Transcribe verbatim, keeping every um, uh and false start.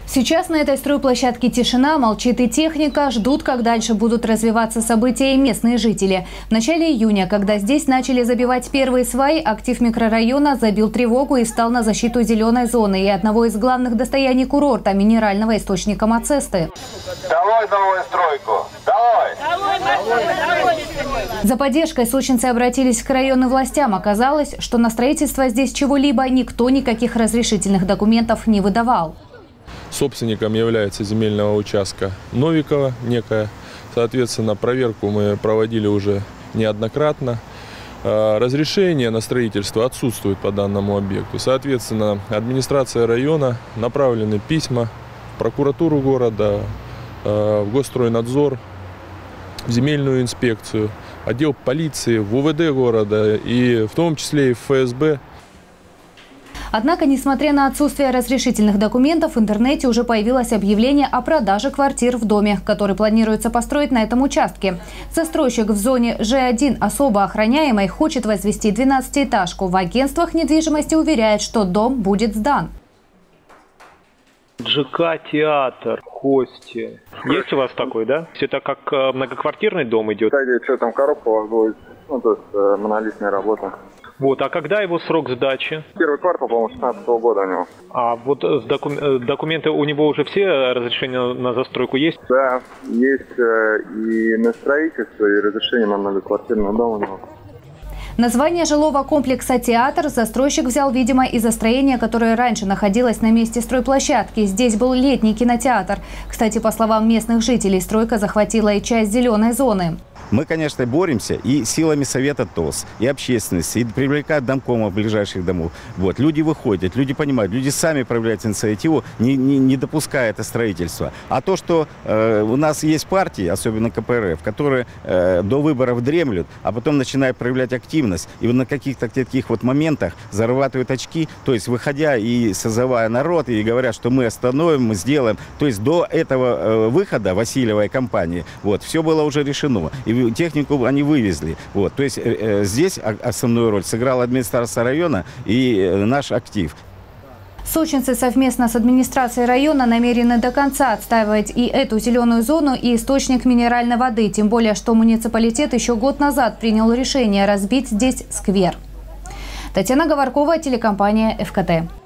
Сейчас на этой стройплощадке тишина, молчит и техника, ждут, как дальше будут развиваться события и местные жители. В начале июня, когда здесь начали забивать первые сваи, актив микрорайона забил тревогу и встал на защиту зеленой зоны и одного из главных достояний курорта – минерального источника Мацесты. Давай новую стройку! Давай! Давай, давай. За поддержкой сочинцы обратились к районным властям. Оказалось, что на строительство здесь чего-либо никто никаких разрешительных документов не выдавал. Собственником является земельного участка Новикова некая. Соответственно, проверку мы проводили уже неоднократно. Разрешение на строительство отсутствует по данному объекту. Соответственно, администрация района, направлены письма в прокуратуру города, в Госстройнадзор, в земельную инспекцию, отдел полиции, в УВД города и в том числе и в ФСБ. Однако, несмотря на отсутствие разрешительных документов, в интернете уже появилось объявление о продаже квартир в доме, который планируется построить на этом участке. Застройщик в зоне Ж один особо охраняемой хочет возвести двенадцатиэтажку. В агентствах недвижимости уверяют, что дом будет сдан. ЖК «Театр», Кости. Есть у вас такой, да? Это как многоквартирный дом идет? Кстати, что там коробка у вас будет? Ну, то есть э, монолитная работа. Вот, а когда его срок сдачи? Первый квартал, по-моему, шестнадцатого года у него. А вот доку документы у него уже все, разрешения на застройку есть? Да, есть э, и на строительство, и разрешение на многоквартирный дом у него. Название жилого комплекса «Театр» застройщик взял, видимо, из-за строения, которое раньше находилось на месте стройплощадки. Здесь был летний кинотеатр. Кстати, по словам местных жителей, стройка захватила и часть зеленой зоны. Мы, конечно, боремся и силами Совета ТОС, и общественности, и привлекают домкомов ближайших домов. Вот. Люди выходят, люди понимают, люди сами проявляют инициативу, не, не, не допуская это строительство. А то, что э, у нас есть партии, особенно ка пэ эр эф, которые э, до выборов дремлют, а потом начинают проявлять активность, и вот на каких-то таких вот моментах зарабатывают очки, то есть выходя и созывая народ, и говорят, что мы остановим, мы сделаем. То есть до этого э, выхода Васильевой компании вот, все было уже решено. И технику они вывезли. Вот. То есть э, э, здесь основную роль сыграла администрация района и э, наш актив. Сочинцы совместно с администрацией района намерены до конца отстаивать и эту зеленую зону, и источник минеральной воды. Тем более, что муниципалитет еще год назад принял решение разбить здесь сквер. Татьяна Говоркова, телекомпания эф ка тэ.